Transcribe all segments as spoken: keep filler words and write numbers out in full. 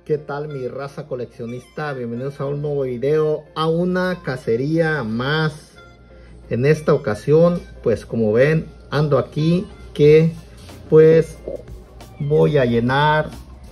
¿Qué tal mi raza coleccionista? Bienvenidos a un nuevo video, a una cacería más. En esta ocasión, pues como ven, ando aquí que pues voy a llenar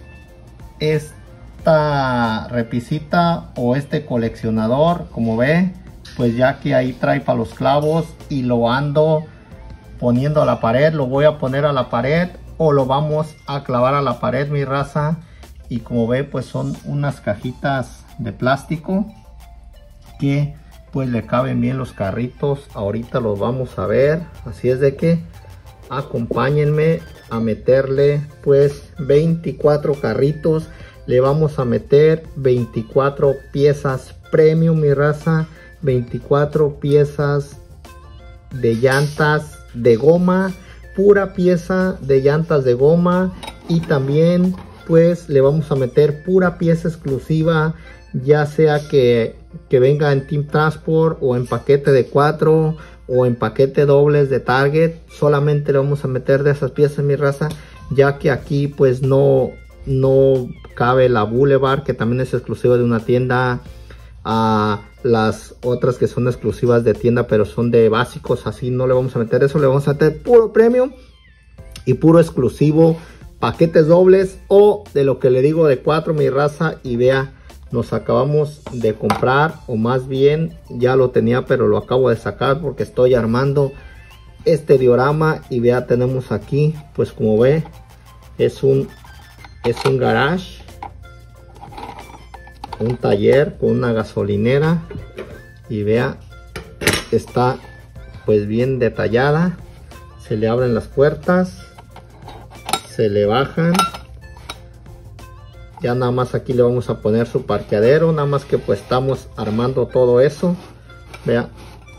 esta repisita o este coleccionador, como ve, pues ya que ahí trae para los clavos y lo ando poniendo a la pared. Lo voy a poner a la pared o lo vamos a clavar a la pared, mi raza. Y como ve, pues son unas cajitas de plástico que pues le caben bien los carritos. Ahorita los vamos a ver, así es de que acompáñenme a meterle pues veinticuatro carritos. Le vamos a meter veinticuatro piezas premium, mi raza, veinticuatro piezas de llantas de goma, pura pieza de llantas de goma. Y también pues le vamos a meter pura pieza exclusiva, ya sea que, que venga en Team Transport o en paquete de cuatro o en paquete dobles de Target. Solamente le vamos a meter de esas piezas, mi raza, ya que aquí pues no, no cabe la Boulevard, que también es exclusiva de una tienda, a las otras que son exclusivas de tienda pero son de básicos. Así no le vamos a meter eso, le vamos a meter puro premium y puro exclusivo, paquetes dobles o de lo que le digo de cuatro, mi raza. Y vea, nos acabamos de comprar, o más bien ya lo tenía pero lo acabo de sacar porque estoy armando este diorama. Y vea, tenemos aquí pues como ve, es un es un garage, un taller con una gasolinera. Y vea, está pues bien detallada, se le abren las puertas, se le bajan, ya nada más aquí le vamos a poner su parqueadero, nada más que pues estamos armando todo eso, vea.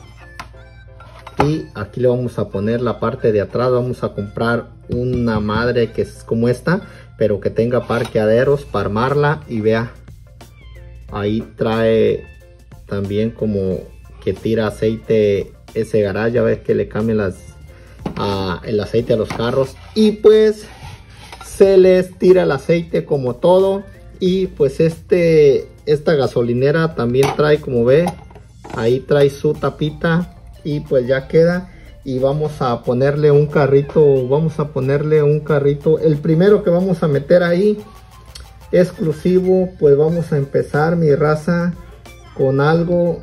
Y aquí le vamos a poner la parte de atrás. Vamos a comprar una madre que es como esta, pero que tenga parqueaderos para armarla. Y vea, ahí trae también como que tira aceite ese garage, ya ves que le cambian las a, el aceite a los carros y pues se les tira el aceite como todo. Y pues este esta gasolinera también trae, como ve, ahí trae su tapita y pues ya queda. Y vamos a ponerle un carrito, vamos a ponerle un carrito, el primero que vamos a meter ahí exclusivo. Pues vamos a empezar, mi raza, con algo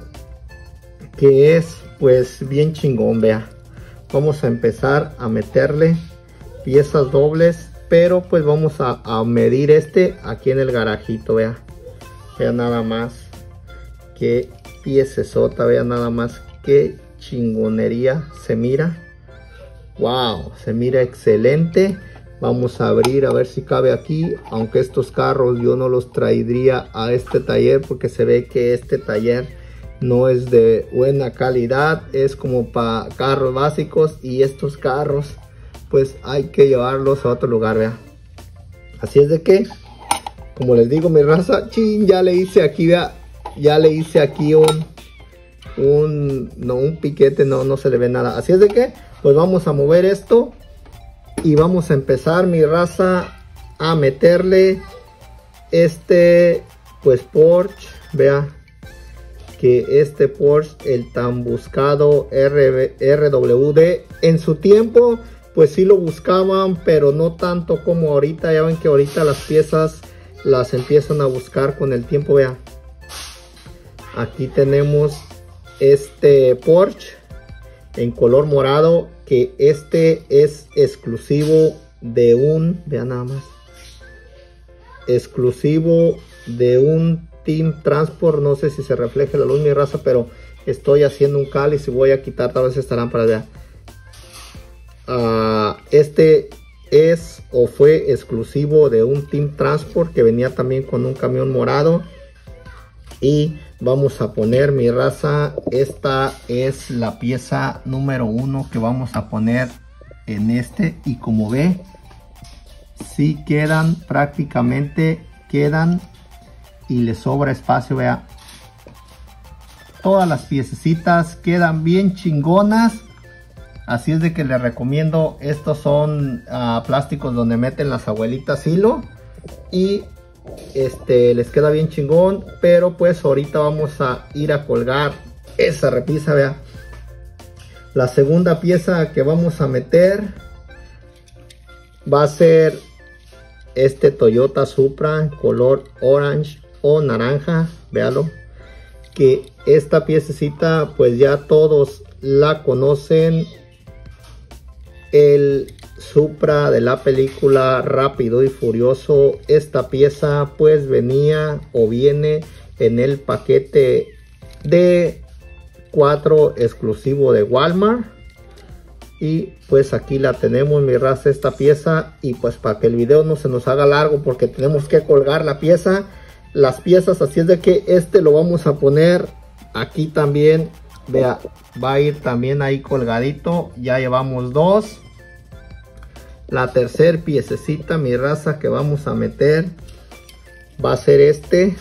que es pues bien chingón. Vea, vamos a empezar a meterle piezas dobles, pero pues vamos a, a medir este aquí en el garajito. Vea, vea nada más qué piecesota, vea nada más qué chingonería se mira. Wow, se mira excelente. Vamos a abrir a ver si cabe aquí, aunque estos carros yo no los traería a este taller porque se ve que este taller no es de buena calidad, es como para carros básicos, y estos carros pues hay que llevarlos a otro lugar, vea. Así es de que, como les digo, mi raza, chin, ya le hice aquí, vea, ya le hice aquí un un no un piquete, no no se le ve nada. Así es de que pues vamos a mover esto y vamos a empezar, mi raza, a meterle este pues Porsche. Vea que este Porsche, el tan buscado R W D, en su tiempo pues sí lo buscaban, pero no tanto como ahorita. Ya ven que ahorita las piezas las empiezan a buscar con el tiempo. Vea, aquí tenemos este Porsche en color morado, que este es exclusivo de un, vean nada más, exclusivo de un Team Transport. No sé si se refleja la luz, mi raza, pero estoy haciendo un cáliz y voy a quitar tal vez esta lámpara. Vean, uh, este es o fue exclusivo de un Team Transport que venía también con un camión morado. Y vamos a poner, mi raza, esta es la pieza número uno que vamos a poner en este. Y como ve, sí quedan, prácticamente quedan y le sobra espacio. Vea, todas las piececitas quedan bien chingonas. Así es de que les recomiendo. Estos son uh, plásticos donde meten las abuelitas hilo. Y este les queda bien chingón. Pero pues ahorita vamos a ir a colgar esa repisa, vea. La segunda pieza que vamos a meter va a ser este Toyota Supra color orange o naranja, véalo, que esta piececita pues ya todos la conocen, el Supra de la película Rápido y Furioso. Esta pieza pues venía o viene en el paquete de cuatro exclusivo de Walmart. Y pues aquí la tenemos, mi raza, esta pieza. Y pues para que el video no se nos haga largo, porque tenemos que colgar la pieza, las piezas, así es de que este lo vamos a poner aquí también. Vea, va a ir también ahí colgadito. Ya llevamos dos. La tercer piececita, mi raza, que vamos a meter va a ser este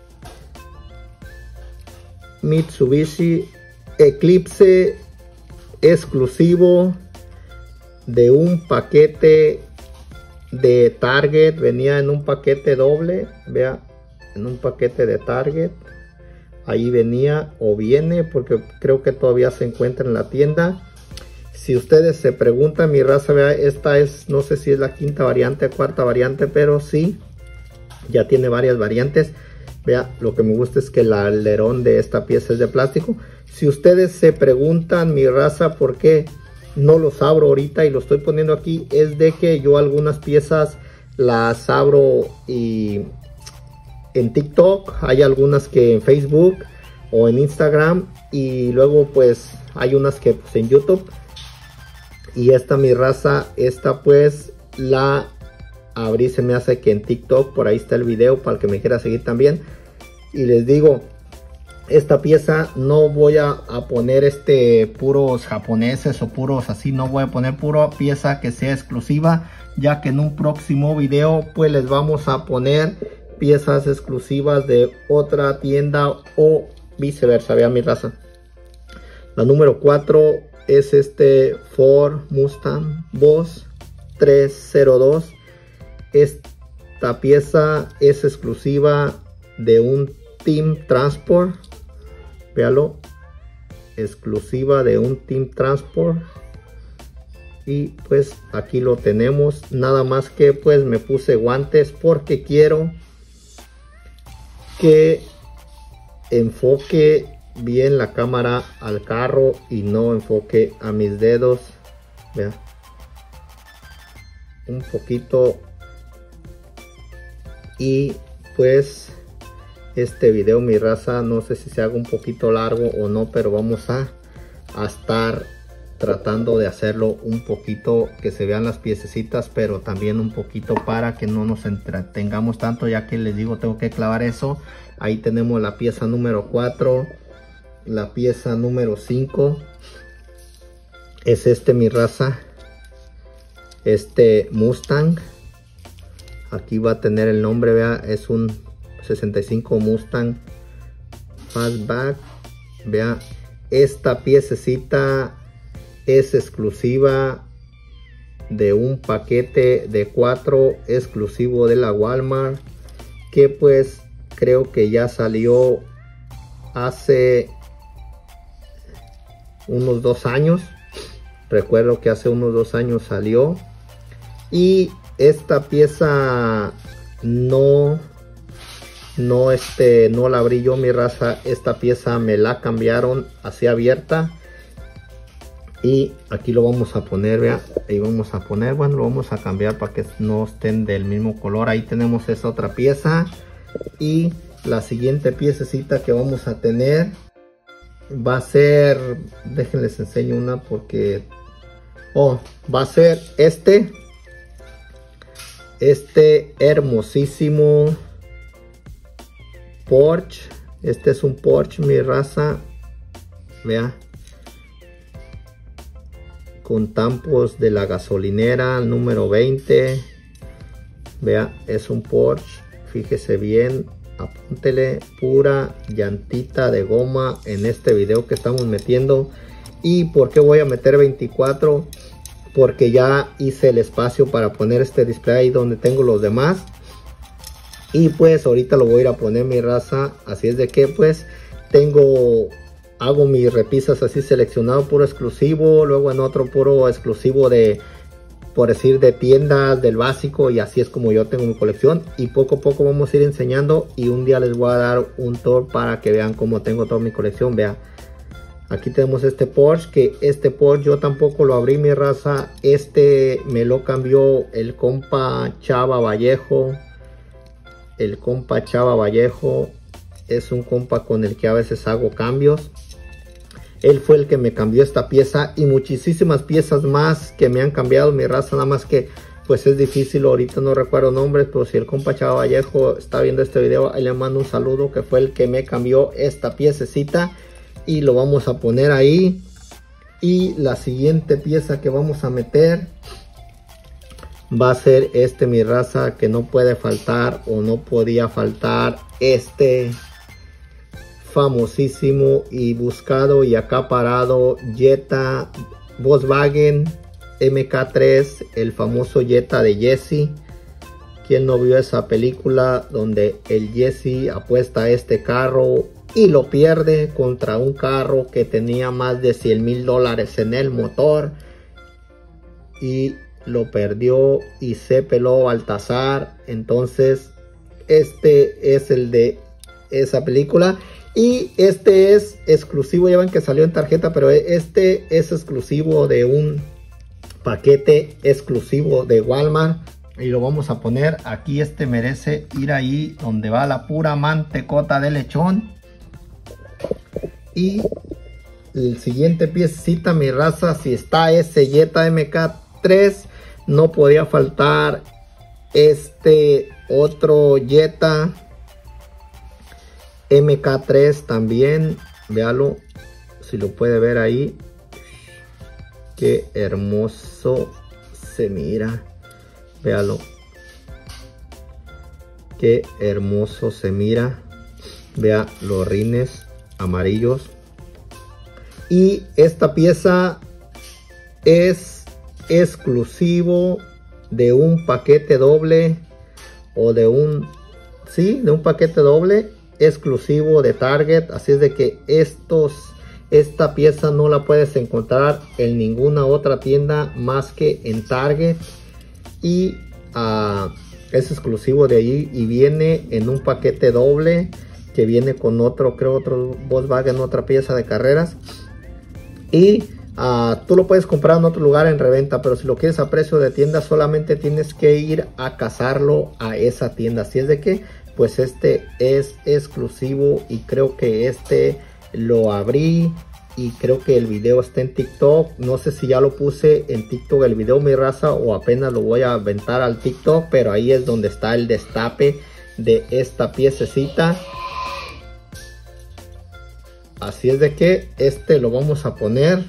Mitsubishi Eclipse exclusivo de un paquete de Target. Venía en un paquete doble, vea, en un paquete de Target. Ahí venía o viene, porque creo que todavía se encuentra en la tienda. Si ustedes se preguntan, mi raza, vea, esta es, no sé si es la quinta variante, cuarta variante, pero sí, ya tiene varias variantes. Vea, lo que me gusta es que el alerón de esta pieza es de plástico. Si ustedes se preguntan, mi raza, por qué no los abro ahorita y lo estoy poniendo aquí, es de que yo algunas piezas las abro y en TikTok, hay algunas que en Facebook o en Instagram, y luego pues hay unas que pues en YouTube. Y esta, mi raza, esta pues la abrí, se me hace que en TikTok, por ahí está el video para el que me quiera seguir también. Y les digo, esta pieza no voy a, a poner este puros japoneses o puros así, no voy a poner pura pieza que sea exclusiva, ya que en un próximo video pues les vamos a poner piezas exclusivas de otra tienda o viceversa. Vean, mi raza, la número cuatro es este Ford Mustang Boss trescientos dos. Esta pieza es exclusiva de un Team Transport, véalo, exclusiva de un Team Transport. Y pues aquí lo tenemos, nada más que pues me puse guantes porque quiero que enfoque bien la cámara al carro y no enfoque a mis dedos. Vean, un poquito. Y pues este video, mi raza, no sé si se haga un poquito largo o no, pero vamos a, a estar tratando de hacerlo un poquito, que se vean las piececitas, pero también un poquito para que no nos entretengamos tanto, ya que les digo, tengo que clavar eso. Ahí tenemos la pieza número cuatro. La pieza número cinco es este, mi raza, este Mustang. Aquí va a tener el nombre, vea, es un sesenta y cinco Mustang Fastback. Vea, esta piececita es exclusiva de un paquete de cuatro exclusivo de la Walmart, que pues creo que ya salió hace unos dos años. Recuerdo que hace unos dos años salió. Y esta pieza no no este no la abrí yo, mi raza. Esta pieza me la cambiaron así abierta. Y aquí lo vamos a poner, vea, ahí vamos a poner, bueno, lo vamos a cambiar para que no estén del mismo color. Ahí tenemos esa otra pieza. Y la siguiente piececita que vamos a tener va a ser, déjenles enseño una porque, oh, va a ser este, este hermosísimo Porsche. Este es un Porsche, mi raza, vea, con tampos de la gasolinera número veinte. Vea, es un Porsche, fíjese bien, apúntele, pura llantita de goma en este video que estamos metiendo. ¿Y por qué voy a meter veinticuatro? Porque ya hice el espacio para poner este display ahí donde tengo los demás. Y pues ahorita lo voy a ir a poner mi raza. Así es de que pues tengo, hago mis repisas así seleccionado puro exclusivo. Luego en otro puro exclusivo de, por decir, de tiendas del básico. Y así es como yo tengo mi colección. Y poco a poco vamos a ir enseñando. Y un día les voy a dar un tour para que vean cómo tengo toda mi colección. Vean. Aquí tenemos este Porsche, que este Porsche yo tampoco lo abrí mi raza. Este me lo cambió el compa Chava Vallejo. El compa Chava Vallejo es un compa con el que a veces hago cambios. Él fue el que me cambió esta pieza y muchísimas piezas más que me han cambiado mi raza. Nada más que pues es difícil, ahorita no recuerdo nombres, pero si el compa Chava Vallejo está viendo este video, ahí le mando un saludo, que fue el que me cambió esta piececita. Y lo vamos a poner ahí. Y la siguiente pieza que vamos a meter va a ser este mi raza, que no puede faltar o no podía faltar, este famosísimo y buscado y acaparado Jetta Volkswagen M K tres, el famoso Jetta de Jesse. ¿Quién no vio esa película donde el Jesse apuesta a este carro y lo pierde contra un carro que tenía más de cien mil dólares en el motor? Y lo perdió y se peló Baltasar. Entonces este es el de esa película. Y este es exclusivo, ya ven que salió en tarjeta, pero este es exclusivo de un paquete exclusivo de Walmart. Y lo vamos a poner aquí. Este merece ir ahí donde va la pura mantecota de lechón. Y el siguiente piecita mi raza, si está ese Jetta M K tres, no podía faltar este otro Jetta M K tres también. Véalo, si lo puede ver ahí, qué hermoso se mira. Véalo, qué hermoso se mira. Vea los rines amarillos. Y esta pieza es exclusivo de un paquete doble, o de un, sí, de un paquete doble exclusivo de Target. Así es de que estos, esta pieza no la puedes encontrar en ninguna otra tienda más que en Target. Y uh, es exclusivo de allí y viene en un paquete doble, que viene con otro, creo otro Volkswagen, otra pieza de carreras. Y uh, tú lo puedes comprar en otro lugar en reventa, pero si lo quieres a precio de tienda, solamente tienes que ir a cazarlo a esa tienda. Así es de que pues este es exclusivo, y creo que este lo abrí y creo que el video está en TikTok. No sé si ya lo puse en TikTok el video mi raza, o apenas lo voy a aventar al TikTok, pero ahí es donde está el destape de esta piececita. Así es de que este lo vamos a poner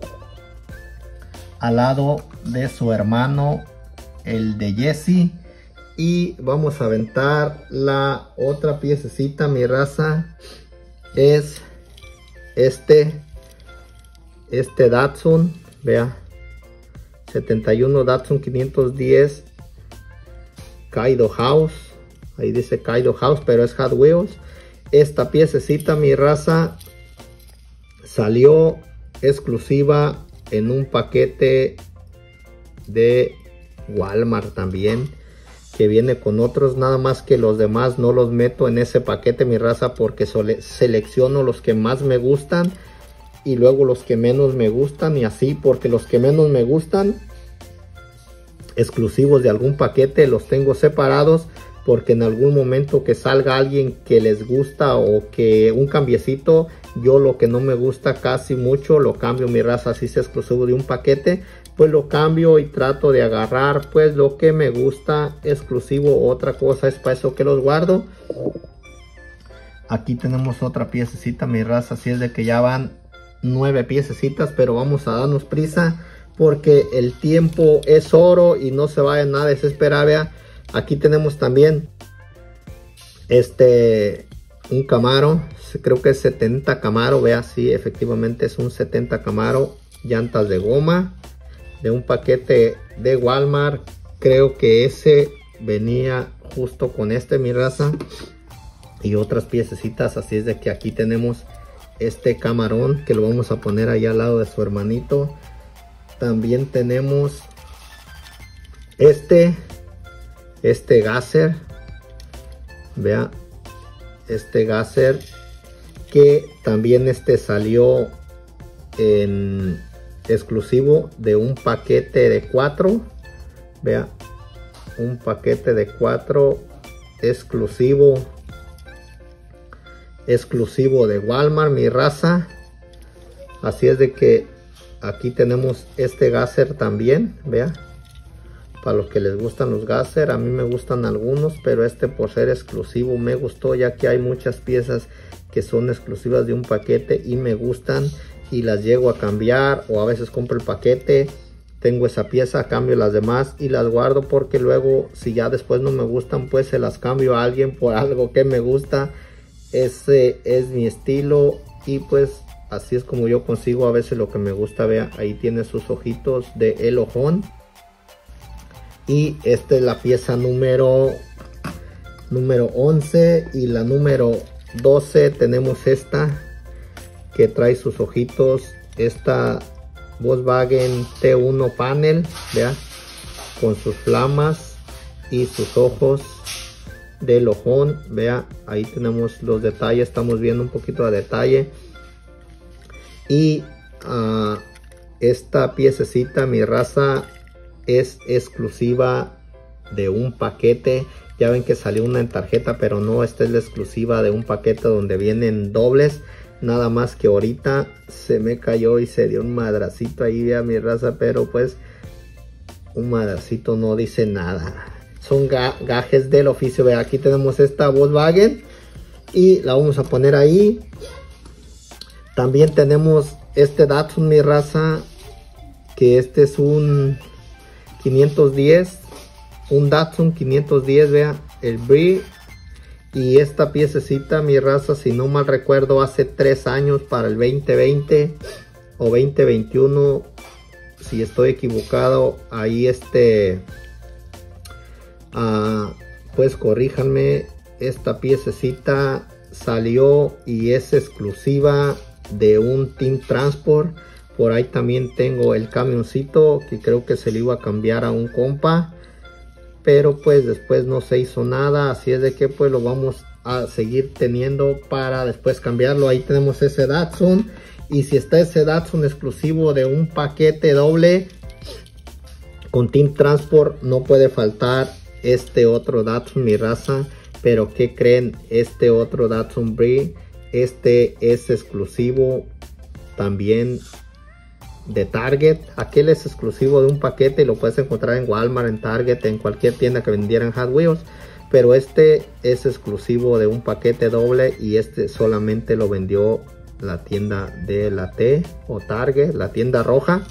al lado de su hermano, el de Jesse. Y vamos a aventar la otra piececita mi raza. Es este Este Datsun, vea, setenta y uno Datsun quinientos diez Kaido House. Ahí dice Kaido House, pero es Hot Wheels. Esta piececita mi raza salió exclusiva en un paquete de Walmart también, que viene con otros, nada más que los demás no los meto en ese paquete mi raza, porque selecciono los que más me gustan y luego los que menos me gustan, y así, porque los que menos me gustan, exclusivos de algún paquete, los tengo separados, porque en algún momento que salga alguien que les gusta, o que un cambiecito, yo lo que no me gusta casi mucho lo cambio mi raza. Así sea exclusivo de un paquete, pues lo cambio y trato de agarrar pues lo que me gusta exclusivo. Otra cosa es para eso que los guardo. Aquí tenemos otra piececita mi raza, así es de que ya van nueve piececitas, pero vamos a darnos prisa porque el tiempo es oro y no se vaya nada a desesperar. Vea, aquí tenemos también este un Camaro, creo que es setenta Camaro. Vea, sí, efectivamente es un setenta Camaro, llantas de goma, de un paquete de Walmart. Creo que ese venía justo con este, mi raza, y otras piececitas. Así es de que aquí tenemos este camarón que lo vamos a poner ahí al lado de su hermanito. También tenemos este este Gasser, vea, este Gasser que también este salió en exclusivo de un paquete de cuatro, vea, un paquete de cuatro exclusivo exclusivo de Walmart, mi raza. Así es de que aquí tenemos este Gasser también, vea, para los que les gustan los Gasser. A mí me gustan algunos, pero este por ser exclusivo me gustó, ya que hay muchas piezas que son exclusivas de un paquete y me gustan y las llego a cambiar, o a veces compro el paquete, tengo esa pieza, cambio las demás y las guardo, porque luego si ya después no me gustan, pues se las cambio a alguien por algo que me gusta. Ese es mi estilo y pues así es como yo consigo a veces lo que me gusta. Vea, ahí tiene sus ojitos de el ojón. Y esta es la pieza número número once, y la número doce tenemos esta que trae sus ojitos, esta Volkswagen T uno panel, vea, con sus flamas y sus ojos del ojón. Vea, ahí tenemos los detalles, estamos viendo un poquito de detalle. Y uh, esta piececita, mi raza, es exclusiva de un paquete. Ya ven que salió una en tarjeta, pero no, esta es la exclusiva de un paquete donde vienen dobles. Nada más que ahorita se me cayó y se dio un madracito ahí, vea, mi raza, pero pues un madracito no dice nada. Son ga gajes del oficio. Vea, aquí tenemos esta Volkswagen y la vamos a poner ahí. También tenemos este Datsun, mi raza, que este es un quinientos diez, un Datsun quinientos diez, vea, el Brie. Y esta piececita, mi raza, si no mal recuerdo, hace tres años, para el veinte veinte o veinte veintiuno, si estoy equivocado, ahí este... Uh, pues corríjanme, esta piececita salió y es exclusiva de un Team Transport. Por ahí también tengo el camioncito que creo que se le iba a cambiar a un compa, pero pues después no se hizo nada, así es de que pues lo vamos a seguir teniendo para después cambiarlo. Ahí tenemos ese Datsun, y si está ese Datsun exclusivo de un paquete doble con Team Transport, no puede faltar este otro Datsun, mi raza. Pero ¿qué creen? Este otro Datsun Brie, este es exclusivo también de Target. Aquel es exclusivo de un paquete y lo puedes encontrar en Walmart, en Target, en cualquier tienda que vendieran Hot Wheels. Pero este es exclusivo de un paquete doble, y este solamente lo vendió la tienda de la T o Target, la tienda roja.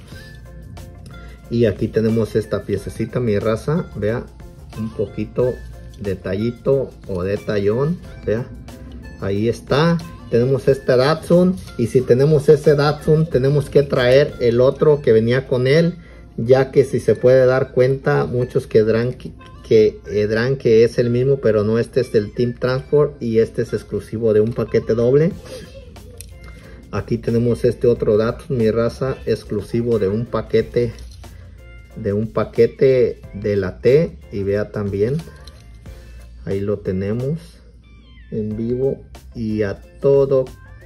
Y aquí tenemos esta piececita, mi raza, vea, un poquito detallito o detallón, vea, ahí está. Tenemos este Datsun, y si tenemos ese Datsun, tenemos que traer el otro que venía con él, ya que si se puede dar cuenta, muchos quedarán que, que, quedarán que es el mismo, pero no. Este es del Team Transport y este es exclusivo de un paquete doble. Aquí tenemos este otro Datsun, mi raza, exclusivo de un paquete de un paquete de la T, y vea también, ahí lo tenemos en vivo y a todo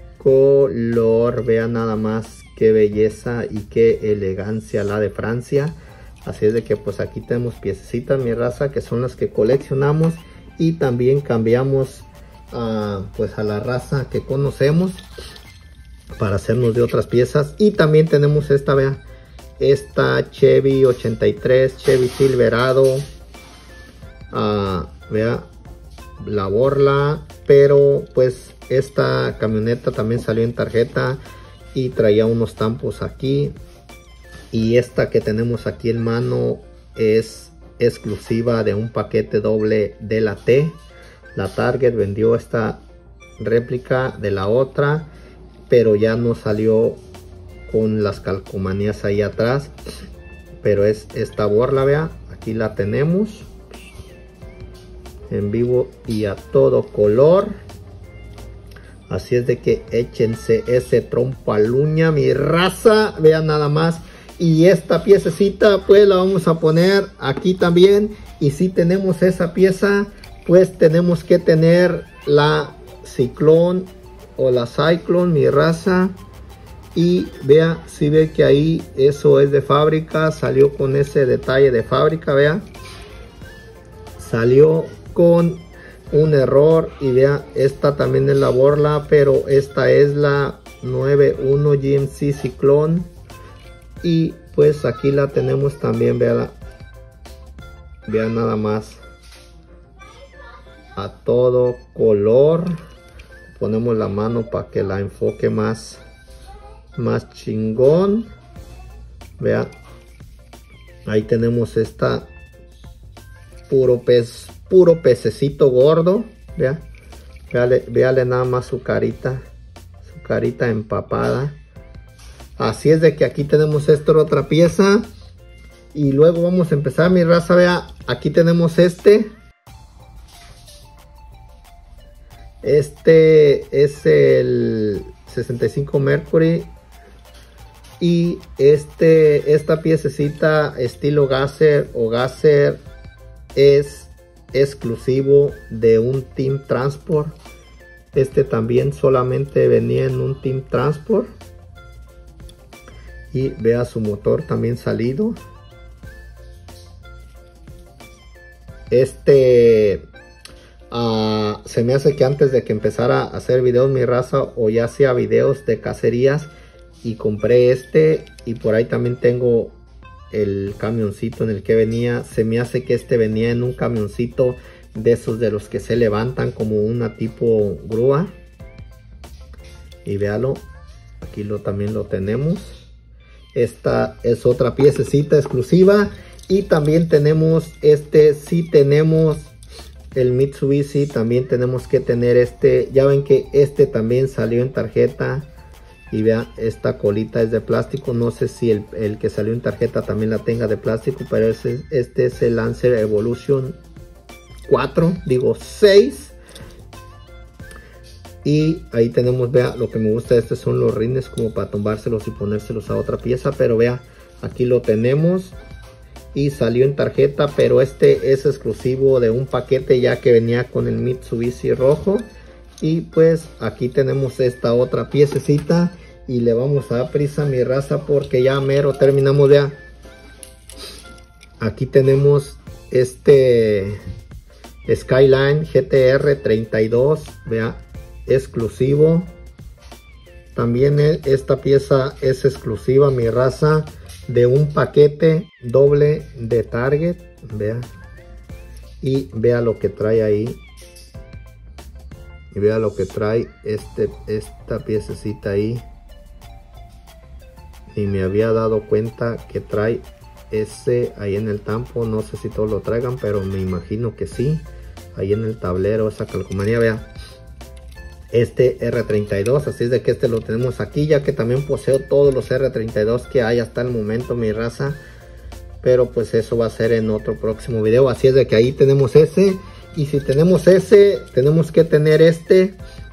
color. Vea nada más qué belleza y qué elegancia la de Francia. Así es de que pues aquí tenemos piececitas, mi raza, que son las que coleccionamos, y también cambiamos uh, pues a la raza que conocemos para hacernos de otras piezas. Y también tenemos esta, vea, esta Chevy ochenta y tres, Chevy Silverado, uh, vea la borla, pero pues esta camioneta también salió en tarjeta y traía unos tampos aquí. Y esta que tenemos aquí en mano es exclusiva de un paquete doble de la T. La Target vendió esta réplica de la otra, pero ya no salió con las calcomanías ahí atrás, pero es esta borla, vea, aquí la tenemos. en vivo y a todo color. Así es de que échense ese trompaluña, mi raza. Vean nada más. Y esta piececita pues la vamos a poner aquí también. Y si tenemos esa pieza, pues tenemos que tener la Ciclón o la Cyclone, mi raza. Y vea, si ve que ahí eso es de fábrica, salió con ese detalle de fábrica, vea. Salió con un error y vea, esta también es la borla, pero esta es la nueve uno G M C Ciclone. Y pues aquí la tenemos también, vea, vea nada más. A todo color. Ponemos la mano para que la enfoque más, más chingón. Vea, ahí tenemos esta puro pez, puro pececito gordo. Vea, véale, véale nada más su carita, su carita empapada. Así es de que aquí tenemos esta otra pieza. Y luego vamos a empezar, mi raza. Vea, aquí tenemos este. Este es el sesenta y cinco Mercury. Y este, esta piececita estilo Gasser o Gasser es exclusivo de un Team Transport. Este también solamente venía en un Team Transport. Y vea su motor también salido. Este uh, se me hace que antes de que empezara a hacer videos mi raza, o ya hacía videos de cacerías, y compré este. Y por ahí también tengo el camioncito en el que venía. Se me hace que este venía en un camioncito de esos de los que se levantan como una tipo grúa. Y véalo, aquí lo también lo tenemos. Esta es otra piececita exclusiva. Y también tenemos este, si tenemos el Mitsubishi, también tenemos que tener este. Ya ven que este también salió en tarjeta. Y vean, esta colita es de plástico. No sé si el, el que salió en tarjeta también la tenga de plástico. Pero ese, este es el Lancer Evolution cuatro, digo seis. Y ahí tenemos, vea, lo que me gusta de este son los rines como para tumbárselos y ponérselos a otra pieza. Pero vea, aquí lo tenemos. Y salió en tarjeta, pero este es exclusivo de un paquete ya que venía con el Mitsubishi rojo. Y pues aquí tenemos esta otra piececita. Y le vamos a dar prisa, mi raza, porque ya mero terminamos ya. Aquí tenemos este Skyline G T R treinta y dos, vea, exclusivo. También esta pieza es exclusiva, mi raza, de un paquete doble de Target, vea. Y vea lo que trae ahí. Y vea lo que trae este, esta piececita ahí. Ni me había dado cuenta que trae ese ahí en el tampo. No sé si todos lo traigan, pero me imagino que sí. Ahí en el tablero, esa calcomanía, vea. Este R treinta y dos, así es de que este lo tenemos aquí, ya que también poseo todos los R treinta y dos que hay hasta el momento, mi raza. Pero pues eso va a ser en otro próximo video. Así es de que ahí tenemos ese. Y si tenemos ese, tenemos que tener este.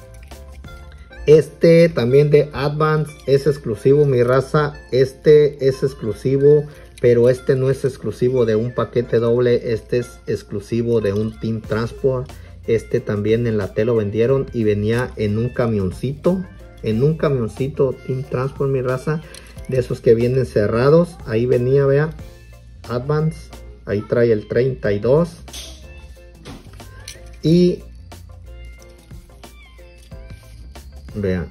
Este también de Advance es exclusivo, mi raza. Este es exclusivo, pero este no es exclusivo de un paquete doble. Este es exclusivo de un Team Transport. Este también en la T lo vendieron y venía en un camioncito. En un camioncito Team Transport, mi raza. De esos que vienen cerrados. Ahí venía, vea. Advance. Ahí trae el treinta y dos. Y vean,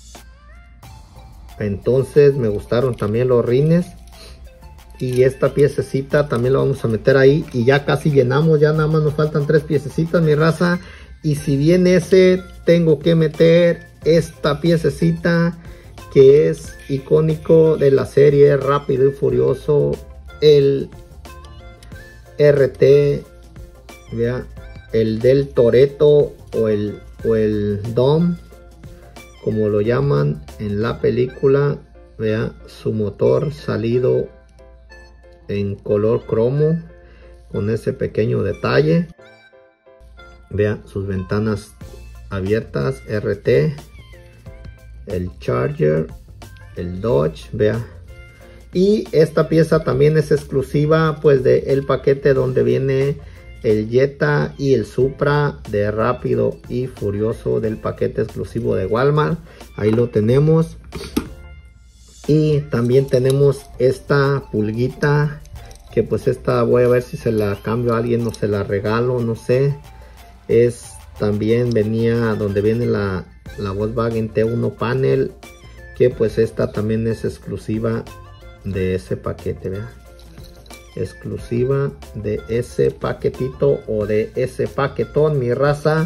entonces me gustaron también los rines. Y esta piececita también la vamos a meter ahí. Y ya casi llenamos, ya nada más nos faltan tres piececitas, mi raza. Y si bien ese, tengo que meter esta piececita que es icónico de la serie Rápido y Furioso, el R T, vea, el del Toretto o el, o el Dom, como lo llaman en la película. Vea, su motor salido en color cromo con ese pequeño detalle. Vea sus ventanas abiertas, R T, el Charger, el Dodge, vea. Y esta pieza también es exclusiva pues del paquete donde viene el Jetta y el Supra de Rápido y Furioso, del paquete exclusivo de Walmart. Ahí lo tenemos. Y también tenemos esta pulguita, que pues esta voy a ver si se la cambio a alguien o se la regalo, no sé. Es también venía donde viene la, la Volkswagen T uno panel, que pues esta también es exclusiva de ese paquete, vea. Exclusiva de ese paquetito o de ese paquetón, mi raza.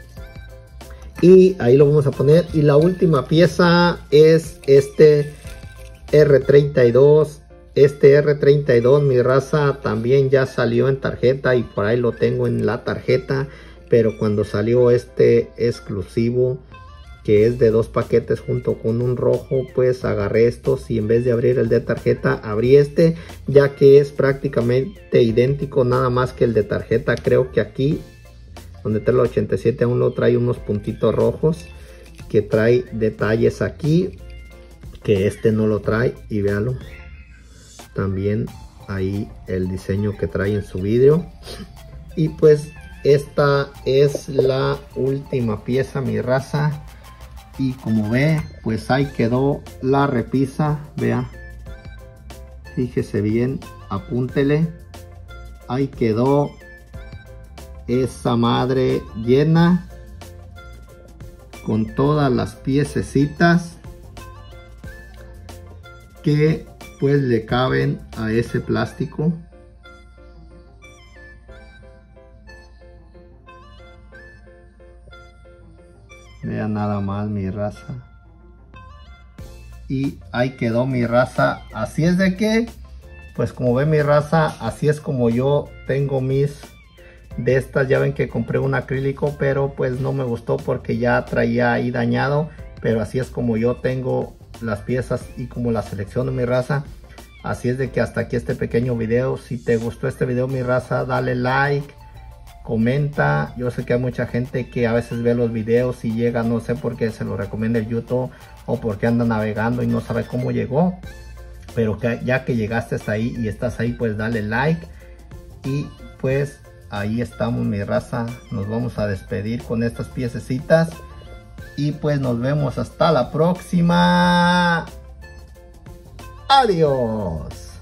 Y ahí lo vamos a poner. Y la última pieza es este R treinta y dos. Este R treinta y dos, mi raza, también ya salió en tarjeta y por ahí lo tengo en la tarjeta. Pero cuando salió este exclusivo, que es de dos paquetes junto con un rojo, pues agarré estos y en vez de abrir el de tarjeta abrí este, ya que es prácticamente idéntico, nada más que el de tarjeta. Creo que aquí donde trae el ochenta y siete aún lo trae unos puntitos rojos, que trae detalles aquí que este no lo trae. Y véalo también ahí el diseño que trae en su vidrio. Y pues esta es la última pieza, mi raza. Y como ve, pues ahí quedó la repisa, vea. Fíjese bien, apúntele. Ahí quedó esa madre llena con todas las piececitas que pues le caben a ese plástico. Vean nada más, mi raza. Y ahí quedó, mi raza. Así es de que, pues como ven, mi raza, así es como yo tengo mis de estas. Ya ven que compré un acrílico, pero pues no me gustó porque ya traía ahí dañado. Pero así es como yo tengo las piezas y como las selecciono, mi raza. Así es de que hasta aquí este pequeño video. Si te gustó este video, mi raza, dale like, comenta. Yo sé que hay mucha gente que a veces ve los videos y llega, no sé por qué se lo recomienda el YouTube o porque anda navegando y no sabe cómo llegó, pero que ya que llegaste hasta ahí y estás ahí, pues dale like. Y pues ahí estamos, mi raza. Nos vamos a despedir con estas piececitas y pues nos vemos hasta la próxima. Adiós.